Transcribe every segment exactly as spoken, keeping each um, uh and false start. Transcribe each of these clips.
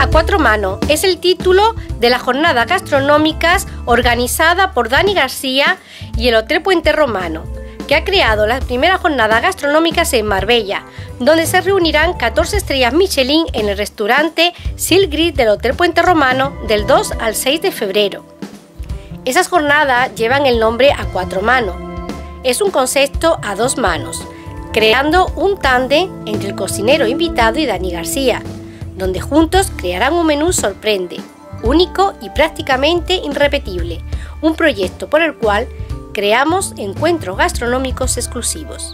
A cuatro manos es el título de las jornadas gastronómicas organizada por Dani García y el Hotel Puente Romano, que ha creado las primeras jornadas gastronómicas en Marbella, donde se reunirán catorce estrellas Michelin en el restaurante Sil Gris del Hotel Puente Romano del dos al seis de febrero. Esas jornadas llevan el nombre A cuatro manos. Es un concepto a dos manos, creando un tándem entre el cocinero invitado y Dani García, donde juntos crearán un menú sorprende, único y prácticamente irrepetible, un proyecto por el cual creamos encuentros gastronómicos exclusivos.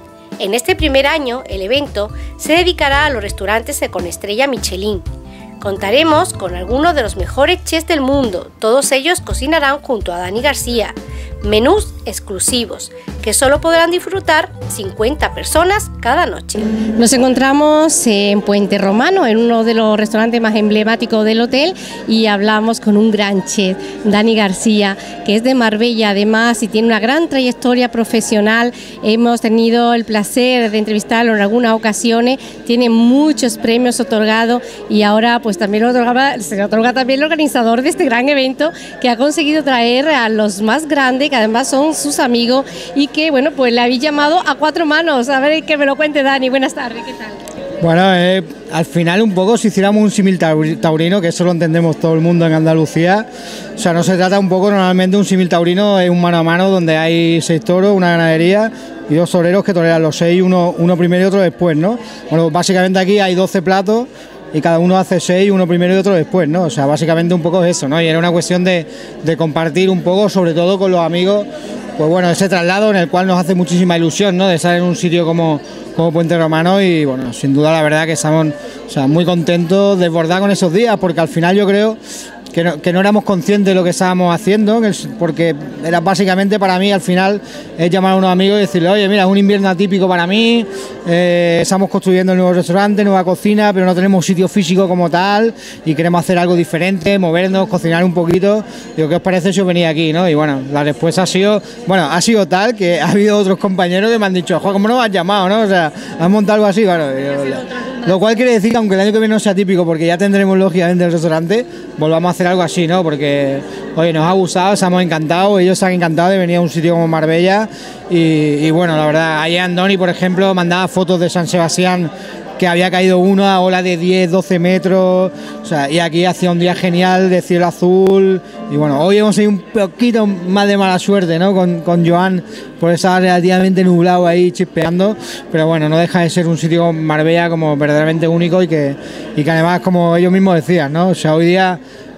En este primer año, el evento se dedicará a los restaurantes con estrella Michelin. Contaremos con algunos de los mejores chefs del mundo, todos ellos cocinarán junto a Dani García, menús exclusivos que solo podrán disfrutar cincuenta personas cada noche. Nos encontramos en Puente Romano, en uno de los restaurantes más emblemáticos del hotel, y hablamos con un gran chef, Dani García, que es de Marbella además y tiene una gran trayectoria profesional. Hemos tenido el placer de entrevistarlo en algunas ocasiones, tiene muchos premios otorgados y ahora pues también lo otorgaba, se le otorga también el organizador de este gran evento, que ha conseguido traer a los más grandes, que además son sus amigos, y que bueno, pues le habéis llamado A cuatro manos. A ver, que me lo cuente Dani. Buenas tardes, ¿qué tal? Bueno, eh, al final un poco si hiciéramos un símil taurino, que eso lo entendemos todo el mundo en Andalucía, o sea, no se trata un poco, normalmente un símil taurino es un mano a mano donde hay seis toros, una ganadería y dos toreros que toreran los seis, uno, uno primero y otro después, ¿no? Bueno, básicamente aquí hay doce platos y cada uno hace seis, uno primero y otro después, ¿no? O sea, básicamente un poco es eso, ¿no? Y era una cuestión de, de compartir un poco, sobre todo con los amigos, pues bueno, ese traslado en el cual nos hace muchísima ilusión, ¿no? De estar en un sitio como, como Puente Romano y bueno, sin duda la verdad que estamos, o sea, muy contentos, desbordados con esos días, porque al final yo creo que no, que no éramos conscientes de lo que estábamos haciendo, porque era básicamente para mí al final es llamar a unos amigos y decirle, oye, mira, es un invierno atípico para mí, eh, estamos construyendo el nuevo restaurante, nueva cocina, pero no tenemos sitio físico como tal y queremos hacer algo diferente, movernos, cocinar un poquito. Digo, ¿qué os parece si os venís aquí, no? Y bueno, la respuesta ha sido, bueno, ha sido tal que ha habido otros compañeros que me han dicho, joder, ¿cómo no me has llamado, no? O sea, ¿has montado algo así? Bueno, yo, lo cual quiere decir que aunque el año que viene no sea típico, porque ya tendremos lógicamente el restaurante, volvamos a hacer algo así, ¿no? Porque, oye, nos ha gustado, estamos encantados, ellos se han encantado de venir a un sitio como Marbella y, y bueno, la verdad, ayer Andoni, por ejemplo, mandaba fotos de San Sebastián que había caído una ola de diez, doce metros, o sea, y aquí hacía un día genial de cielo azul, y bueno, hoy hemos tenido un poquito más de mala suerte, ¿no? Con, con Joan, por estar relativamente nublado ahí chispeando, pero bueno, no deja de ser un sitio Marbella como verdaderamente único y que, y que además, como ellos mismos decían, ¿no? O sea, hoy día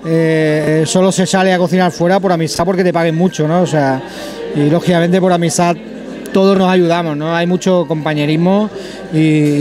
eh, solo se sale a cocinar fuera por amistad porque te paguen mucho, ¿no? O sea, y lógicamente por amistad todos nos ayudamos, ¿no? Hay mucho compañerismo y,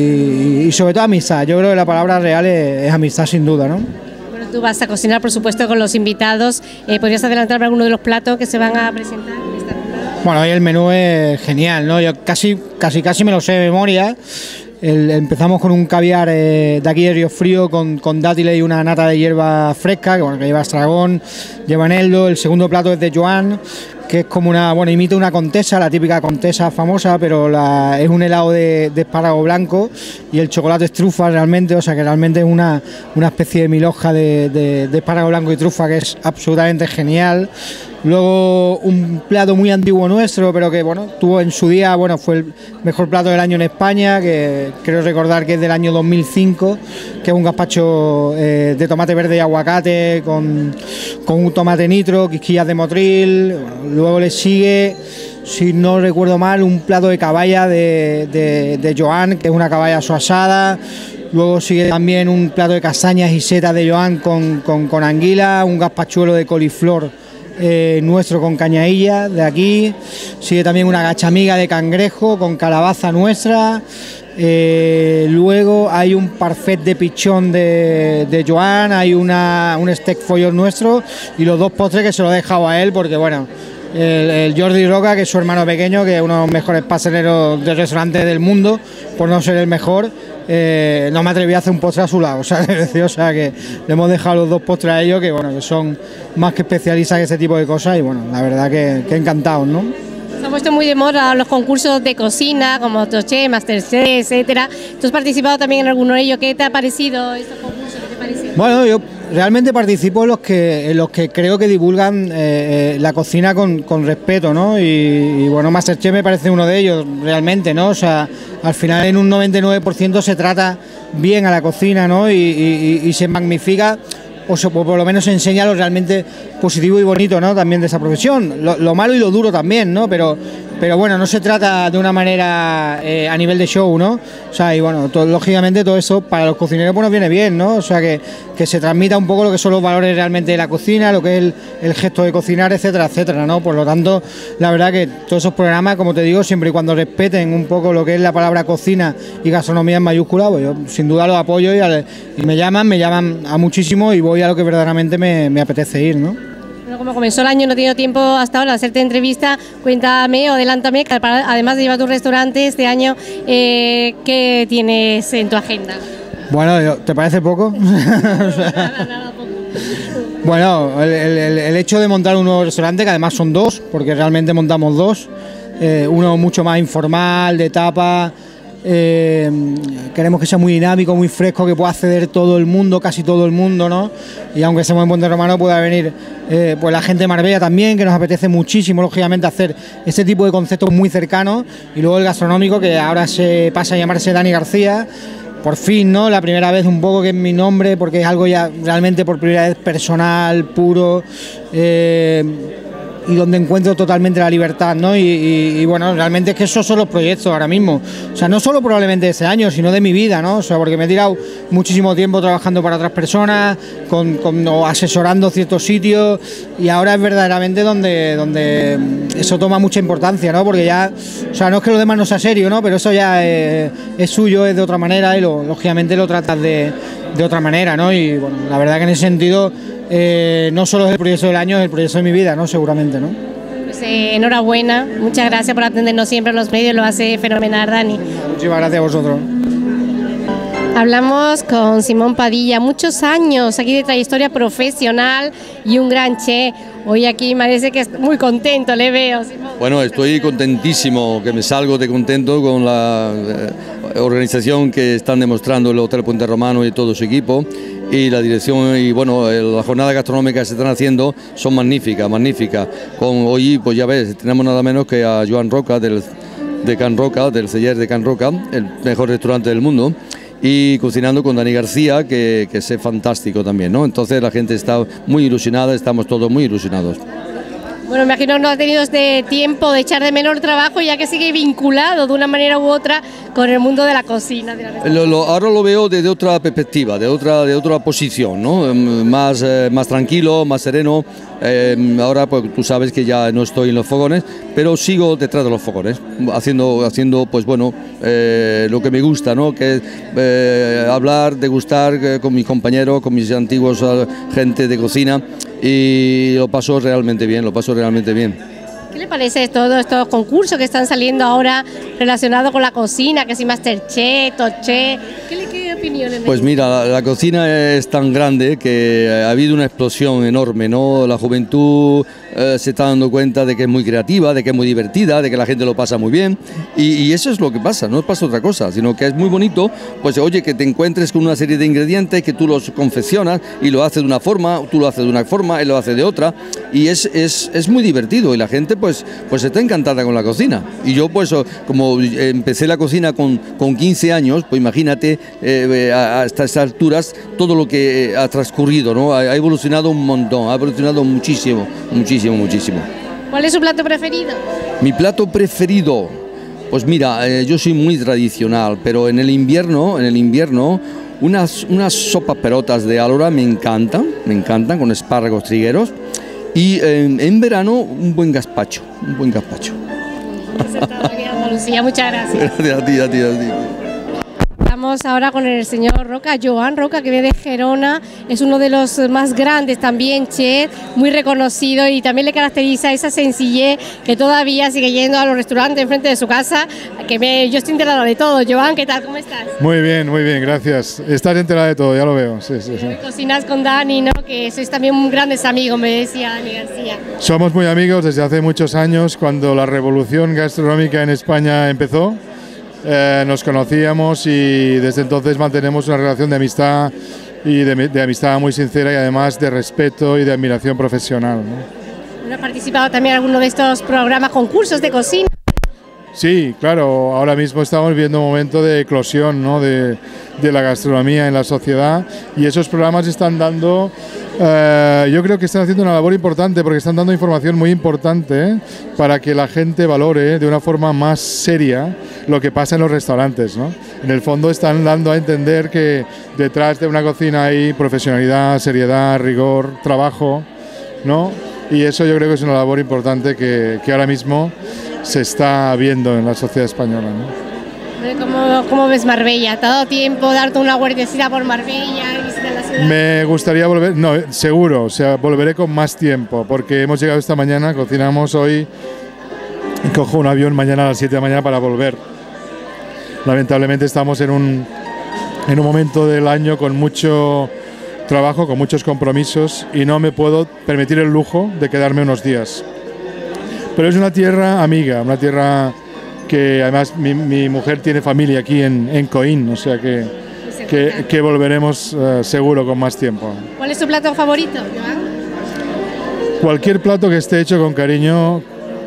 y sobre todo amistad. Yo creo que la palabra real es, es amistad sin duda, ¿no? Bueno, tú vas a cocinar, por supuesto, con los invitados. Eh, ¿Podrías adelantarme alguno de los platos que se van a presentar en esta jornada? Bueno, hoy el menú es genial, ¿no? Yo casi, casi, casi me lo sé de memoria. El, empezamos con un caviar eh, de aquí de Río Frío con, con dátiles y una nata de hierba fresca, que, bueno, que lleva estragón, lleva eneldo. El segundo plato es de Joan, que es como una, bueno, imita una contesa, la típica contesa famosa, pero la, es un helado de, de espárrago blanco y el chocolate es trufa realmente, o sea que realmente es una, una especie de milhoja de, de, de espárrago blanco y trufa que es absolutamente genial. Luego un plato muy antiguo nuestro, pero que bueno, tuvo en su día, bueno, fue el mejor plato del año en España, que creo recordar que es del año dos mil cinco, que es un gazpacho eh, de tomate verde y aguacate con, con un tomate nitro, quisquillas de motril. Luego le sigue, si no recuerdo mal, un plato de caballa de, de, de Joan, que es una caballa suasada. Luego sigue también un plato de castañas y setas de Joan con, con, con anguila, un gazpachuelo de coliflor Eh, nuestro con cañailla de aquí. Sigue también una gachamiga de cangrejo con calabaza nuestra. Eh, luego hay un parfait de pichón de, de Joan, hay una, un steak follón nuestro y los dos postres que se lo he dejado a él porque bueno, el, el Jordi Roca, que es su hermano pequeño, que es uno de los mejores pasteleros del restaurante del mundo, por no ser el mejor, eh, no me atreví a hacer un postre a su lado, o sea, o sea que le hemos dejado los dos postres a ellos, que bueno, que son más que especialistas en ese tipo de cosas y bueno, la verdad que, que encantados, ¿no? Se han puesto muy de moda los concursos de cocina como Toché, Masterchef, etcétera. Tú has participado también en alguno de ellos. ¿Qué te ha parecido estos concursos? ¿Qué te pareció? Bueno, yo realmente participo en los que, en los que creo que divulgan eh, la cocina con, con respeto, ¿no? Y, y bueno, MasterChef me parece uno de ellos, realmente, ¿no? O sea, al final en un noventa y nueve por ciento se trata bien a la cocina, ¿no? Y, y, y se magnifica, o, se, o por lo menos se enseña lo realmente positivo y bonito, ¿no? También de esa profesión, lo, lo malo y lo duro también, ¿no? Pero, pero bueno, no se trata de una manera eh, a nivel de show, ¿no? O sea, y bueno, todo, lógicamente todo eso para los cocineros pues nos viene bien, ¿no? O sea, que, que se transmita un poco lo que son los valores realmente de la cocina, lo que es el, el gesto de cocinar, etcétera, etcétera, ¿no? Por lo tanto, la verdad que todos esos programas, como te digo, siempre y cuando respeten un poco lo que es la palabra cocina y gastronomía en mayúscula, pues yo sin duda los apoyo y, al, y me llaman, me llaman a muchísimo y voy a lo que verdaderamente me, me apetece ir, ¿no? Bueno, como comenzó el año, no he tenido tiempo hasta ahora de hacerte entrevista. Cuéntame o adelántame, que además de llevar tu restaurante este año, eh, ¿qué tienes en tu agenda? Bueno, ¿te parece poco? nada, nada, poco. Bueno, el, el, el hecho de montar un nuevo restaurante, que además son dos, porque realmente montamos dos, eh, uno mucho más informal, de tapa. Eh, queremos que sea muy dinámico, muy fresco, que pueda acceder todo el mundo, casi todo el mundo, ¿no? Y aunque estemos en Puente Romano pueda venir eh, pues la gente de Marbella también, que nos apetece muchísimo, lógicamente, hacer este tipo de conceptos muy cercanos. Y luego el gastronómico, que ahora se pasa a llamarse Dani García, por fin, ¿no? La primera vez un poco que es mi nombre, porque es algo ya realmente por primera vez personal, puro, eh, y donde encuentro totalmente la libertad, ¿no? Y, y, y bueno, realmente es que esos son los proyectos ahora mismo. O sea, no solo probablemente de ese año, sino de mi vida, ¿no? O sea, porque me he tirado muchísimo tiempo trabajando para otras personas, con, con, o asesorando ciertos sitios, y ahora es verdaderamente donde, donde eso toma mucha importancia, ¿no? Porque ya, o sea, no es que lo demás no sea serio, ¿no? Pero eso ya es, es suyo, es de otra manera, y lo, lógicamente lo tratas de, de otra manera, ¿no? Y bueno, la verdad que en ese sentido, Eh, no solo es el proyecto del año, es el proyecto de mi vida, ¿no? Seguramente, ¿no? Pues, eh, enhorabuena, muchas gracias por atendernos siempre en los medios, lo hace fenomenal, Dani. Muchísimas gracias a vosotros. Hablamos con Simón Padilla, muchos años aquí de trayectoria profesional y un gran chef. Hoy aquí parece que es muy contento, le veo, Simón. Bueno, estoy contentísimo, que me salgo de contento con la eh, organización que están demostrando el Hotel Puente Romano y todo su equipo. Y la dirección y bueno, las jornadas gastronómicas que se están haciendo son magníficas, magníficas. Con hoy, pues ya ves, tenemos nada menos que a Joan Roca del, de Can Roca, del Celler de Can Roca, el mejor restaurante del mundo, y cocinando con Dani García, que, que es fantástico también, ¿no? Entonces la gente está muy ilusionada, estamos todos muy ilusionados. Bueno, me imagino no ha tenido este tiempo de echar de menor trabajo, ya que sigue vinculado de una manera u otra con el mundo de la cocina. De la lo, lo, ahora lo veo desde otra perspectiva, de otra, de otra posición, ¿no? Más, eh, más tranquilo, más sereno. Eh, ahora pues tú sabes que ya no estoy en los fogones, pero sigo detrás de los fogones, haciendo, haciendo pues bueno, eh, lo que me gusta, ¿no? Que es eh, hablar, degustar eh, con mis compañeros, con mis antiguos eh, gente de cocina, y lo paso realmente bien, lo paso realmente bien. ¿Qué le parece todos estos concursos que están saliendo ahora relacionados con la cocina, que si MasterChef, Top Chef? ¿Qué le qué opiniones? Pues mira, la, la cocina es tan grande que ha habido una explosión enorme, ¿no? La juventud eh, se está dando cuenta de que es muy creativa, de que es muy divertida, de que la gente lo pasa muy bien, y, y eso es lo que pasa, no pasa otra cosa, sino que es muy bonito, pues oye, que te encuentres con una serie de ingredientes, que tú los confeccionas y lo haces de una forma, tú lo haces de una forma, él lo hace de otra, y es, es, es muy divertido, y la gente pues, pues está encantada con la cocina. Y yo pues como empecé la cocina con, con quince años, pues imagínate eh, hasta estas alturas todo lo que ha transcurrido, ¿no? Ha, ha evolucionado un montón, ha evolucionado muchísimo, muchísimo, muchísimo. ¿Cuál es su plato preferido? Mi plato preferido, pues mira, eh, yo soy muy tradicional, pero en el invierno, en el invierno, unas, unas sopas perotas de Álora me encantan, me encantan, con espárragos trigueros. Y eh, en verano un buen gazpacho, un buen gazpacho. Andalucía, muchas gracias. Gracias a ti, a ti, a ti. Estamos ahora con el señor Roca, Joan Roca, que viene de Gerona, es uno de los más grandes también, chef, muy reconocido, y también le caracteriza esa sencillez que todavía sigue yendo a los restaurantes enfrente de su casa, que me, yo estoy enterada de todo. Joan, ¿qué tal? ¿Cómo estás? Muy bien, muy bien, gracias. Estás enterada de todo, ya lo veo. Sí, sí, sí. Cocinas con Dani, ¿no? Que sois también grandes amigos, me decía Dani García. Somos muy amigos desde hace muchos años, cuando la revolución gastronómica en España empezó. Eh, nos conocíamos y desde entonces mantenemos una relación de amistad y de, de amistad muy sincera y además de respeto y de admiración profesional, ¿no? ¿Ha participado también en alguno de estos programas, concursos de cocina? Sí, claro, ahora mismo estamos viviendo un momento de eclosión, ¿no? de, de la gastronomía en la sociedad, y esos programas están dando, eh, yo creo que están haciendo una labor importante porque están dando información muy importante, ¿eh? para que la gente valore de una forma más seria lo que pasa en los restaurantes, ¿no? En el fondo están dando a entender que detrás de una cocina hay profesionalidad, seriedad, rigor, trabajo, ¿no? Y eso yo creo que es una labor importante que, que ahora mismo se está viendo en la sociedad española, ¿no? ¿Cómo, ¿Cómo ves Marbella? ¿Te ha dado tiempo darte una vueltecita por Marbella y visitar la ciudad? Me gustaría volver, no, seguro, o sea, volveré con más tiempo, porque hemos llegado esta mañana, cocinamos hoy, y cojo un avión mañana a las siete de la mañana para volver. Lamentablemente estamos en un, en un momento del año con mucho trabajo, con muchos compromisos, y no me puedo permitir el lujo de quedarme unos días. Pero es una tierra amiga, una tierra que además mi, mi mujer tiene familia aquí en, en Coín, o sea que, que, que volveremos uh, seguro con más tiempo. ¿Cuál es tu plato favorito, Joan? Cualquier plato que esté hecho con cariño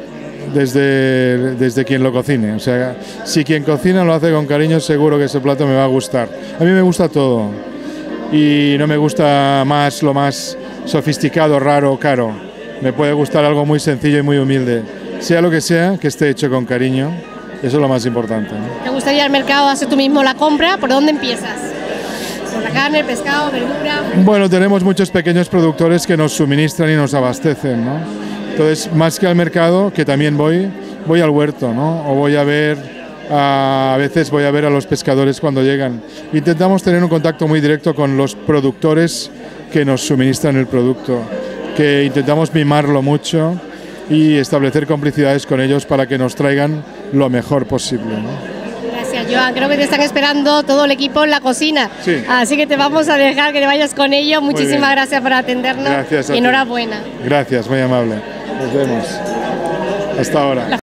desde, desde quien lo cocine. O sea, si quien cocina lo hace con cariño, seguro que ese plato me va a gustar. A mí me gusta todo y no me gusta más lo más sofisticado, raro o caro. Me puede gustar algo muy sencillo y muy humilde. Sea lo que sea, que esté hecho con cariño, eso es lo más importante, ¿no? ¿Te gustaría ir al mercado, hacer tú mismo la compra? ¿Por dónde empiezas? ¿Por la carne, el pescado, verdura? Bueno, tenemos muchos pequeños productores que nos suministran y nos abastecen, ¿no? Entonces, más que al mercado, que también voy, voy al huerto, ¿no? O voy a ver, a, a veces voy a ver a los pescadores cuando llegan. Intentamos tener un contacto muy directo con los productores que nos suministran el producto, que intentamos mimarlo mucho y establecer complicidades con ellos para que nos traigan lo mejor posible, ¿no? Gracias, Joan. Creo que te están esperando todo el equipo en la cocina. Sí. Así que te vamos a dejar que te vayas con ellos. Muchísimas gracias por atendernos. Gracias a y ti. enhorabuena. Gracias, muy amable. Nos vemos. Hasta ahora.